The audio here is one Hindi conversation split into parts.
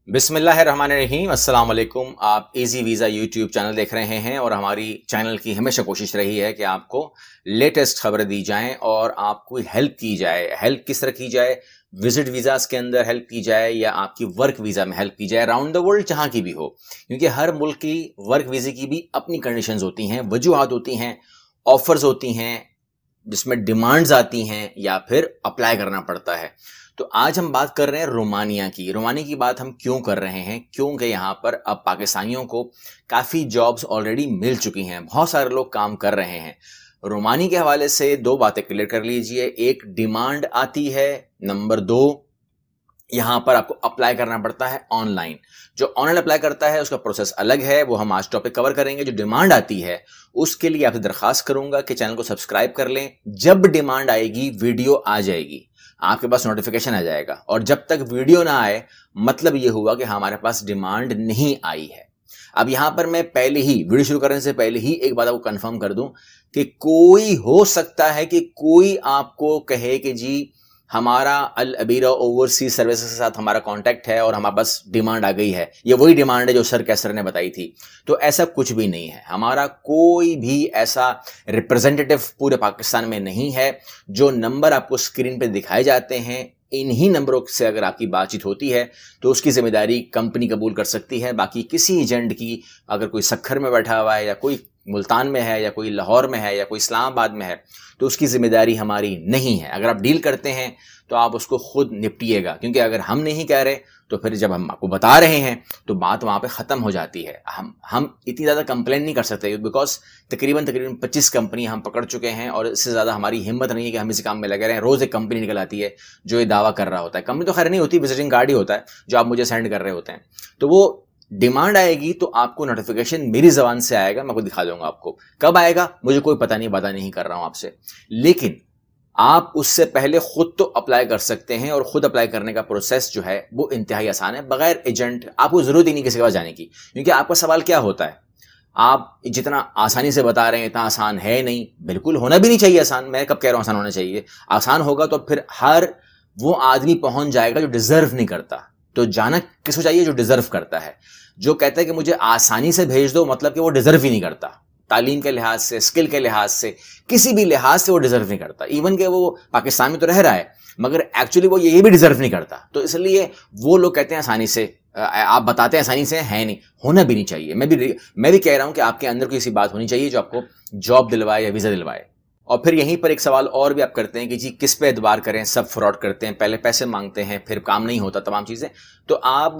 बिस्मिल्लाहिर्रहमानिर्रहीम अस्सलाम वालेकुम। आप इजी वीज़ा यूट्यूब चैनल देख रहे हैं और हमारी चैनल की हमेशा कोशिश रही है कि आपको लेटेस्ट खबरें दी जाएं और आपको हेल्प की जाए। हेल्प किस तरह की जाए? विजिट वीज़ास के अंदर हेल्प की जाए या आपकी वर्क वीज़ा में हेल्प की जाए, अराउंड द वर्ल्ड जहां की भी हो, क्योंकि हर मुल्क की वर्क वीज़ा की भी अपनी कंडीशंस होती हैं, वजूहात होती हैं, ऑफर्स होती हैं, जिसमें डिमांड्स आती हैं या फिर अप्लाई करना पड़ता है। तो आज हम बात कर रहे हैं रोमानिया की। रोमानिया की बात हम क्यों कर रहे हैं? क्योंकि यहाँ पर अब पाकिस्तानियों को काफ़ी जॉब्स ऑलरेडी मिल चुकी हैं, बहुत सारे लोग काम कर रहे हैं। रोमानिया के हवाले से दो बातें क्लियर कर लीजिए। एक, डिमांड आती है। नंबर दो, यहाँ पर आपको अप्लाई करना पड़ता है ऑनलाइन। जो ऑनलाइन अप्लाई करता है उसका प्रोसेस अलग है, वो हम आज टॉपिक कवर करेंगे। जो डिमांड आती है उसके लिए आपसे दरखास्त करूंगा कि चैनल को सब्सक्राइब कर लें। जब डिमांड आएगी वीडियो आ जाएगी, आपके पास नोटिफिकेशन आ जाएगा, और जब तक वीडियो ना आए मतलब ये हुआ कि हमारे पास डिमांड नहीं आई है। अब यहां पर मैं पहले ही वीडियो शुरू करने से पहले ही एक बात आपको कंफर्म कर दूं कि कोई हो सकता है कि कोई आपको कहे कि जी हमारा अल अबीरा ओवरसीज सर्विसेज के साथ हमारा कांटेक्ट है और हमारे पास डिमांड आ गई है, ये वही डिमांड है जो सर कैसर ने बताई थी। तो ऐसा कुछ भी नहीं है। हमारा कोई भी ऐसा रिप्रेजेंटेटिव पूरे पाकिस्तान में नहीं है। जो नंबर आपको स्क्रीन पे दिखाए जाते हैं, इन्हीं नंबरों से अगर आपकी बातचीत होती है तो उसकी जिम्मेदारी कंपनी कबूल कर सकती है। बाकी किसी एजेंट की, अगर कोई सक्खर में बैठा हुआ है या कोई मुल्तान में है या कोई लाहौर में है या कोई इस्लामाबाद में है, तो उसकी जिम्मेदारी हमारी नहीं है। अगर आप डील करते हैं तो आप उसको खुद निपटिएगा, क्योंकि अगर हम नहीं कह रहे तो फिर जब हम आपको बता रहे हैं तो बात वहां पे खत्म हो जाती है। हम इतनी ज्यादा कंप्लेन नहीं कर सकते, बिकॉज तकरीबन 25 कंपनी हम पकड़ चुके हैं और इससे ज्यादा हमारी हिम्मत नहीं है कि हम इसी काम में लगे रहें। रोज एक कंपनी निकल आती है जो ये दावा कर रहा होता है। कंपनी तो खैर नहीं होती, विजिटिंग कार्ड ही होता है जो आप मुझे सेंड कर रहे होते हैं। तो वो डिमांड आएगी तो आपको नोटिफिकेशन मेरी जबान से आएगा, मैं आपको दिखा दूंगा। आपको कब आएगा मुझे कोई पता नहीं, वादा नहीं कर रहा हूं आपसे, लेकिन आप उससे पहले खुद तो अप्लाई कर सकते हैं। और खुद अप्लाई करने का प्रोसेस जो है वो इंतहाई आसान है, बगैर एजेंट। आपको जरूरत ही नहीं किसी के पास जाने की, क्योंकि आपका सवाल क्या होता है, आप जितना आसानी से बता रहे हैं इतना आसान है नहीं। बिल्कुल होना भी नहीं चाहिए आसान। मैं कब कह रहा हूं आसान होना चाहिए? आसान होगा तो फिर हर वो आदमी पहुंच जाएगा जो डिजर्व नहीं करता। तो जाना किसको चाहिए? जो डिजर्व करता है। जो कहता है कि मुझे आसानी से भेज दो, मतलब कि वो डिजर्व ही नहीं करता। तालीम के लिहाज से, स्किल के लिहाज से, किसी भी लिहाज से वो डिजर्व नहीं करता। इवन के वो पाकिस्तान में तो रह रहा है मगर एक्चुअली वो ये भी डिजर्व नहीं करता। तो इसलिए वो लोग कहते हैं आसानी से, आप बताते हैं आसानी से, है नहीं, होना भी नहीं चाहिए। मैं भी कह रहा हूं कि आपके अंदर कोई ऐसी बात होनी चाहिए जो आपको जॉब दिलवाए या वीजा दिलवाए। और फिर यहीं पर एक सवाल और भी आप करते हैं कि जी किस पे एतबार करें, सब फ्रॉड करते हैं, पहले पैसे मांगते हैं फिर काम नहीं होता, तमाम चीजें। तो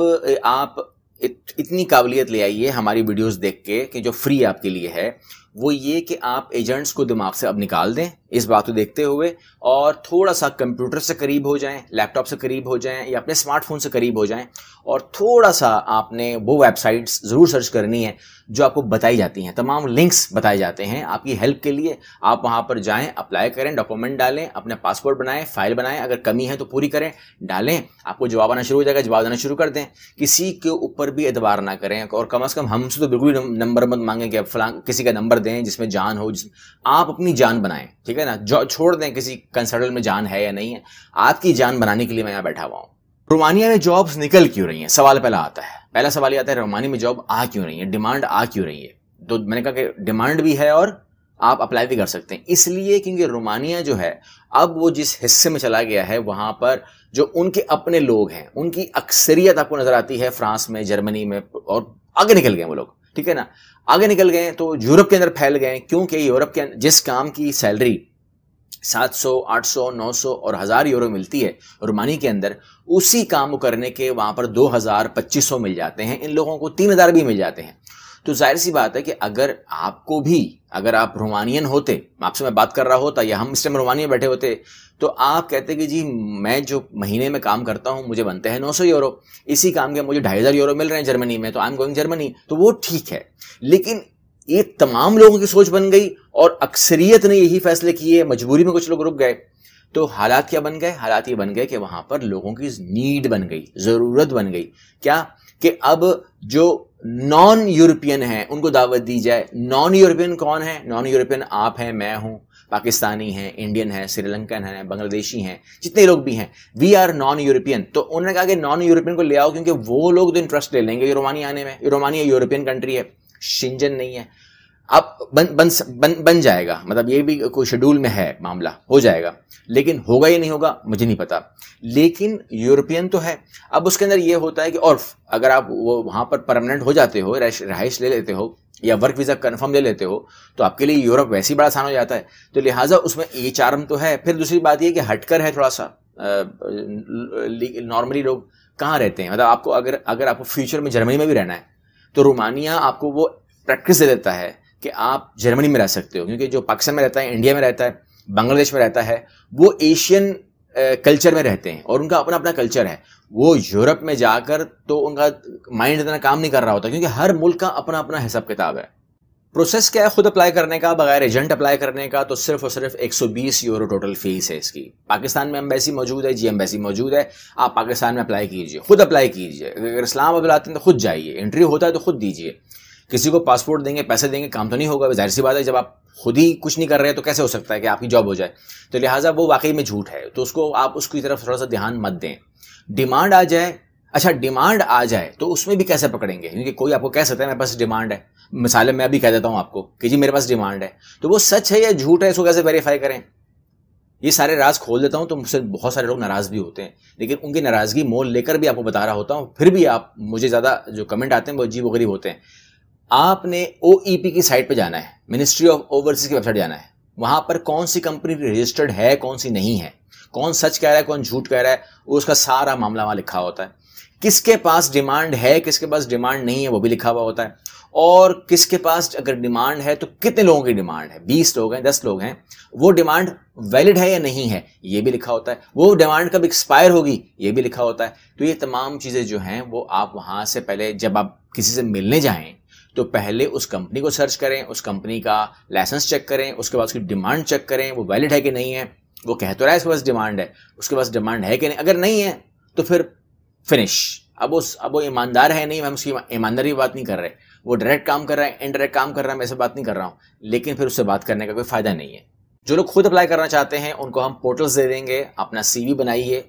आप इतनी काबिलियत ले आइए हमारी वीडियोस देख के कि जो फ्री आपके लिए है वो ये कि आप एजेंट्स को दिमाग से अब निकाल दें इस बात को देखते हुए, और थोड़ा सा कंप्यूटर से करीब हो जाएं, लैपटॉप से करीब हो जाएं या अपने स्मार्टफोन से करीब हो जाएं, और थोड़ा सा आपने वो वेबसाइट्स ज़रूर सर्च करनी है जो आपको बताई जाती हैं। तमाम लिंक्स बताए जाते हैं आपकी हेल्प के लिए। आप वहां पर जाएं, अप्लाई करें, डॉक्यूमेंट डालें, अपने पासपोर्ट बनाएं, फाइल बनाएं, अगर कमी है तो पूरी करें, डालें, आपको जवाब आना शुरू हो जाएगा, जवाब देना शुरू कर दें। किसी के ऊपर भी एतबार ना करें, और कम से कम हमसे तो बिल्कुल नंबर मत मांगें कि अब फलां किसी का नंबर दें जिसमें जान हो। आप अपनी जान बनाएं, ठीक है ना? जो छोड़ दें किसी कंसल्टेंट में जान है या नहीं है, आपकी जान बनाने के लिए मैं यहाँ बैठा हुआ हूँ। रोमानिया में जॉब्स निकल क्यों रही हैं? सवाल पहला आता है। पहला सवाल ये आता है रोमानिया में जॉब आ क्यों रही है, डिमांड आ क्यों रही है? तो मैंने कहा कि डिमांड भी है और आप अप्लाई भी कर सकते हैं। इसलिए क्योंकि रोमानिया जो है अब वो जिस हिस्से में चला गया है वहां पर जो उनके अपने लोग हैं उनकी अक्सरियत आपको नजर आती है फ्रांस में, जर्मनी में, और आगे निकल गए वो लोग, ठीक है ना? आगे निकल गए तो यूरोप के अंदर फैल गए, क्योंकि यूरोप के जिस काम की सैलरी 700, 800, 900 और 1000 यूरो मिलती है रोमानिया के अंदर, उसी काम को करने के वहां पर 2000, 2500 मिल जाते हैं। इन लोगों को 3000 भी मिल जाते हैं। तो जाहिर सी बात है कि अगर आप रोमानियन होते, आपसे मैं बात कर रहा होता या हम इस टाइम रोमानिया बैठे होते, तो आप कहते कि जी मैं जो महीने में काम करता हूं मुझे बनते हैं 900 यूरो, इसी काम के मुझे 2500 यूरो मिल रहे हैं जर्मनी में, तो आई एम गोइंग जर्मनी। तो वो ठीक है, लेकिन ये तमाम लोगों की सोच बन गई और अक्सरियत ने यही फैसले किए, मजबूरी में कुछ लोग रुक गए। तो हालात क्या बन गए? हालात ये बन गए कि वहां पर लोगों की नीड बन गई, जरूरत बन गई। क्या कि अब जो नॉन यूरोपियन हैं उनको दावत दी जाए। नॉन यूरोपियन कौन है? नॉन यूरोपियन आप हैं, मैं हूं, पाकिस्तानी हैं, इंडियन हैं, श्रीलंकन हैं, बांग्लादेशी हैं, जितने लोग भी हैं, वी आर नॉन यूरोपियन। तो उन्होंने कहा कि नॉन यूरोपियन को ले आओ, क्योंकि वो लोग तो इंटरेस्ट ले लेंगे रोमानिया आने में। रोमानिया यूरोपियन कंट्री है, शेंजन नहीं है। अब बन जाएगा, मतलब ये भी कोई शेड्यूल में है, मामला हो जाएगा, लेकिन होगा या नहीं होगा मुझे नहीं पता, लेकिन यूरोपियन तो है। अब उसके अंदर ये होता है कि और अगर आप वो वहां पर परमानेंट हो जाते हो, रहाइश ले लेते हो या वर्क वीजा कंफर्म ले लेते हो, तो आपके लिए यूरोप वैसे ही बड़ा आसान हो जाता है। तो लिहाजा उसमें ये चार्म तो है। फिर दूसरी बात ये कि हटकर है थोड़ा सा, नॉर्मली लोग कहाँ रहते हैं, मतलब आपको अगर आपको फ्यूचर में जर्मनी में भी रहना है तो रोमानिया आपको वो प्रैक्टिस दे देता है कि आप जर्मनी में रह सकते हो, क्योंकि जो पाकिस्तान में रहता है, इंडिया में रहता है, बांग्लादेश में रहता है, वो एशियन कल्चर में रहते हैं और उनका अपना अपना कल्चर है। वो यूरोप में जाकर तो उनका माइंड इतना काम नहीं कर रहा होता, क्योंकि हर मुल्क का अपना अपना हिसाब किताब है। प्रोसेस क्या है खुद अप्लाई करने का, बगैर एजेंट अप्लाई करने का? तो सिर्फ और सिर्फ 120 यूरो टोटल फीस है इसकी। पाकिस्तान में एम्बेसी मौजूद है, जी एम्बेसी मौजूद है, आप पाकिस्तान में अप्लाई कीजिए, खुद अप्लाई कीजिए। अगर इस्लामाबाद आते हैं तो खुद जाइए, इंटरव्यू होता है तो खुद दीजिए। किसी को पासपोर्ट देंगे, पैसे देंगे, काम तो नहीं होगा। जाहिर सी बात है, जब आप खुद ही कुछ नहीं कर रहे हैं तो कैसे हो सकता है कि आपकी जॉब हो जाए? तो लिहाजा वो वाकई में झूठ है, तो उसको आप उसकी तरफ थोड़ा सा ध्यान मत दें। डिमांड आ जाए, अच्छा डिमांड आ जाए तो उसमें भी कैसे पकड़ेंगे? क्योंकि कोई आपको कह सकता है मेरे पास डिमांड है, मिसाल मैं भी कह देता हूं आपको कि जी मेरे पास डिमांड है, तो वो सच है या झूठ है, इसको कैसे वेरीफाई करें? ये सारे राज खोल देता हूं तो मुझसे बहुत सारे लोग नाराज भी होते हैं, लेकिन उनकी नाराजगी मोल लेकर भी आपको बता रहा होता हूं, फिर भी आप मुझे ज्यादा जो कमेंट आते हैं वो अजीब गरीब होते हैं। आपने OEP की साइट पे जाना है, मिनिस्ट्री ऑफ ओवरसीज की वेबसाइट जाना है, वहां पर कौन सी कंपनी रजिस्टर्ड है, कौन सी नहीं है, कौन सच कह रहा है, कौन झूठ कह रहा है, उसका सारा मामला वहां लिखा होता है। किसके पास डिमांड है, किसके पास डिमांड नहीं है, वो भी लिखा हुआ होता है। और किसके पास अगर डिमांड है तो कितने लोगों की डिमांड है, 20 लोग हैं, 10 लोग हैं, वो डिमांड वैलिड है या नहीं है, ये भी लिखा होता है। वो डिमांड कब एक्सपायर होगी, ये भी लिखा होता है। तो ये तमाम चीजें जो हैं वो आप वहां से पहले, जब आप किसी से मिलने जाएं तो पहले उस कंपनी को सर्च करें, उस कंपनी का लाइसेंस चेक करें, उसके बाद उसकी डिमांड चेक करें, वो वैलिड है कि नहीं है। वो कह तो रहा है इसके पास डिमांड है, उसके पास डिमांड है कि नहीं। अगर नहीं है तो फिर फिनिश। अब वो ईमानदार है नहीं, हम उसकी ईमानदारी की बात नहीं कर रहे, वो डायरेक्ट काम कर रहा है, इनडायरेक्ट काम कर रहा है, मैं ऐसे बात नहीं कर रहा हूं, लेकिन फिर उससे बात करने का कोई फायदा नहीं है। जो लोग खुद अप्लाई करना चाहते हैं उनको हम पोर्टल्स दे देंगे। अपना CV बनाइए,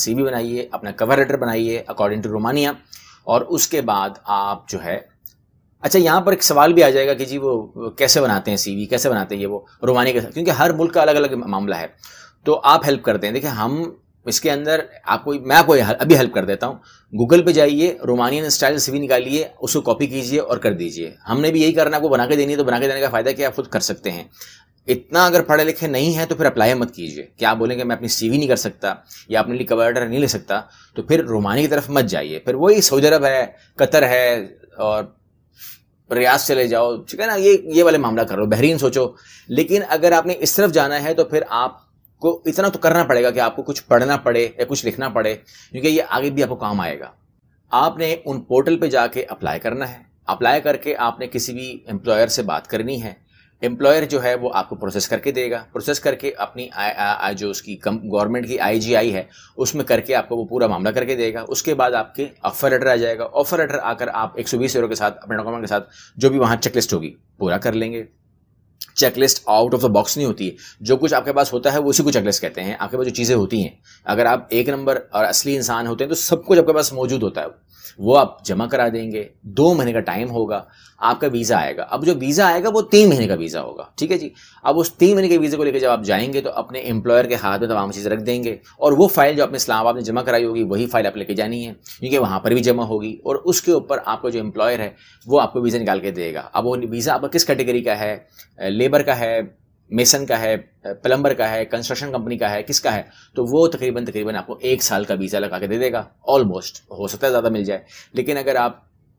अपना कवर लेटर बनाइए अकॉर्डिंग टू रोमानिया, और उसके बाद आप जो है, अच्छा यहां पर एक सवाल भी आ जाएगा कि जी वो कैसे बनाते हैं CV, कैसे बनाते हैं ये वो रोमानिया के साथ, क्योंकि हर मुल्क का अलग अलग मामला है। तो आप हेल्प करते हैं, देखिए हम इसके अंदर मैं आपको अभी हेल्प कर देता हूं। गूगल पे जाइए, रोमानियन स्टाइल CV निकालिए, उसको कॉपी कीजिए और कर दीजिए। हमने भी यही करना, आपको बना के देनी है तो बना के देने का फायदा कि आप खुद कर सकते हैं। इतना अगर पढ़े लिखे नहीं है तो फिर अप्लाई मत कीजिए। क्या आप बोलेंगे मैं अपनी CV नहीं कर सकता या अपने लिए कवर लेटर नहीं ले सकता, तो फिर रोमानिया की तरफ मत जाइए। फिर वही सऊदी अरब है, कतर है और रियाद चले जाओ, ठीक है ना, ये वाले मामला करो, बहरीन सोचो। लेकिन अगर आपने इस तरफ जाना है तो फिर आपको इतना तो करना पड़ेगा कि आपको कुछ पढ़ना पड़े या कुछ लिखना पड़े, क्योंकि ये आगे भी आपको काम आएगा। आपने उन पोर्टल पे जाके अप्लाई करना है। अप्लाई करके आपने किसी भी एम्प्लॉयर से बात करनी है। एम्प्लॉयर जो है वो आपको प्रोसेस करके देगा, प्रोसेस करके अपनी जो उसकी गवर्नमेंट की IGI है उसमें करके आपको वो पूरा मामला करके देगा। उसके बाद आपके ऑफर लेटर आ जाएगा। ऑफर लेटर आकर आप 120 यूरो के साथ अपने डॉक्यूमेंट के साथ जो भी वहां चेकलिस्ट होगी पूरा कर लेंगे। Checklist out of the box नहीं होती है, जो कुछ आपके पास होता है वो उसी को चेकलिस्ट कहते हैं। आपके पास जो चीजें होती हैं, अगर आप एक नंबर और असली इंसान होते हैं तो सब कुछ आपके पास मौजूद होता है, वो आप जमा करा देंगे। 2 महीने का टाइम होगा, आपका वीजा आएगा। अब जो वीजा आएगा वो 3 महीने का वीजा होगा, ठीक है जी। अब उस 3 महीने के वीजे को लेकर जब आप जाएंगे तो अपने एम्प्लॉयर के हाथ में तमाम चीजें रख देंगे, और वो फाइल जो आपने इस्लामाबाद में जमा कराई होगी वही फाइल आप लेके जानी है, क्योंकि वहां पर भी जमा होगी, और उसके ऊपर आपका जो एम्प्लॉयर है वो आपको वीजा निकाल के देगा। अब वो वीजा आपका किस कैटेगरी का है, लेबर का है, मेसन का है, प्लम्बर का है, कंस्ट्रक्शन कंपनी का है, किसका है, तो वो तकरीबन आपको 1 साल का वीजा लगा के दे देगा। ऑलमोस्ट, हो सकता है ज्यादा मिल जाए, लेकिन अगर आप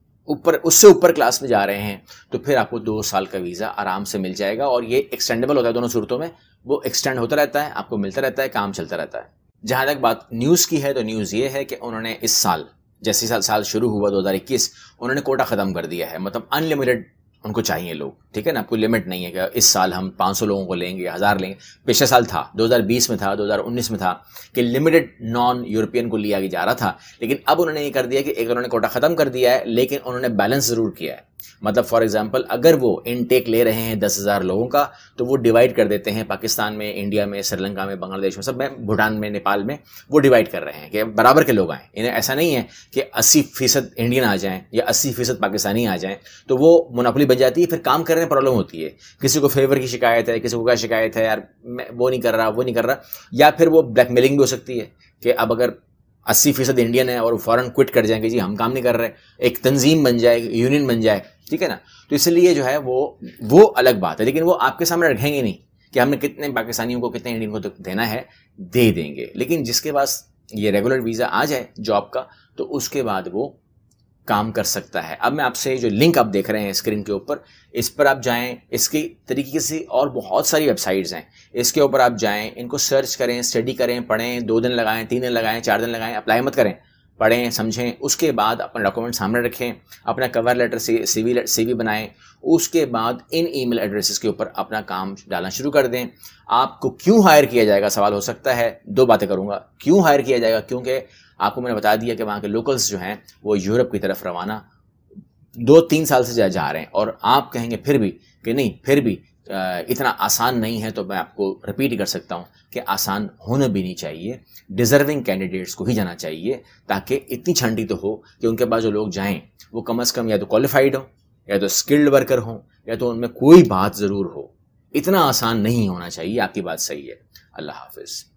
उससे ऊपर क्लास में जा रहे हैं तो फिर आपको 2 साल का वीजा आराम से मिल जाएगा। और ये एक्सटेंडेबल होता है, दोनों सूरतों में वो एक्सटेंड होता रहता है, आपको मिलता रहता है, काम चलता रहता है। जहां तक बात न्यूज की है तो न्यूज ये है कि उन्होंने इस साल, जैसे साल शुरू हुआ 2021, उन्होंने कोटा खत्म कर दिया है। मतलब अनलिमिटेड उनको चाहिए लोग, ठीक है ना, कोई लिमिट नहीं है कि इस साल हम 500 लोगों को लेंगे, 1000 लेंगे। पिछले साल था, 2020 में था, 2019 में था कि लिमिटेड नॉन यूरोपियन को लिया जा रहा था, लेकिन अब उन्होंने ये कर दिया कि एक उन्होंने कोटा खत्म कर दिया है, लेकिन उन्होंने बैलेंस जरूर किया है। मतलब फॉर एग्जांपल अगर वो इनटेक ले रहे हैं 10,000 लोगों का, तो वो डिवाइड कर देते हैं पाकिस्तान में, इंडिया में, श्रीलंका में, बांग्लादेश में, सब में, भूटान में, नेपाल में, वो डिवाइड कर रहे हैं कि बराबर के लोग आएँ। इन्हें ऐसा नहीं है कि 80% इंडियन आ जाएं या 80% पाकिस्तानी आ जाएं, तो वो मोनोपोली बन जाती है, फिर काम करने में प्रॉब्लम होती है। किसी को फेवर की शिकायत है, किसी को क्या शिकायत है, यार मैं वो नहीं कर रहा, या फिर वो ब्लैकमेलिंग भी हो सकती है कि अब अगर 80% इंडियन है और वो फौरन क्विट कर जाएंगे, जी हम काम नहीं कर रहे, एक तंजीम बन जाए, यूनियन बन जाए, ठीक है ना। तो इसलिए जो है वो अलग बात है, लेकिन वो आपके सामने रखेंगे नहीं कि हमने कितने पाकिस्तानियों को, कितने इंडियन को तो देना है, दे देंगे। लेकिन जिसके पास ये रेगुलर वीज़ा आ जाए जॉब का, तो उसके बाद वो काम कर सकता है। अब मैं आपसे जो लिंक आप देख रहे हैं स्क्रीन के ऊपर, इस पर आप जाएं। इसकी तरीके से और बहुत सारी वेबसाइट्स हैं, इसके ऊपर आप जाएं, इनको सर्च करें, स्टडी करें, पढ़ें, 2 दिन लगाएं, 3 दिन लगाएं, 4 दिन लगाएं, अप्लाई मत करें, पढ़ें, समझें, उसके बाद अपना डॉक्यूमेंट सामने रखें, अपना कवर लेटर से सीवी बनाएं, उसके बाद इन ईमेल एड्रेसेस के ऊपर अपना काम डालना शुरू कर दें। आपको क्यों हायर किया जाएगा सवाल हो सकता है, 2 बातें करूंगा। क्यों हायर किया जाएगा, क्योंकि आपको मैंने बता दिया कि वहाँ के लोकल्स जो हैं वो यूरोप की तरफ रवाना 2-3 साल से जा रहे हैं, और आप कहेंगे फिर भी कि नहीं, फिर भी इतना आसान नहीं है, तो मैं आपको रिपीट कर सकता हूँ कि आसान होना भी नहीं चाहिए, डिजर्विंग कैंडिडेट्स को ही जाना चाहिए, ताकि इतनी छंटी तो हो कि उनके पास जो लोग जाएं वो कम से कम या तो क्वालिफाइड हो, या तो स्किल्ड वर्कर हो, या तो उनमें कोई बात ज़रूर हो। इतना आसान नहीं होना चाहिए। आपकी बात सही है। अल्लाह हाफिज़।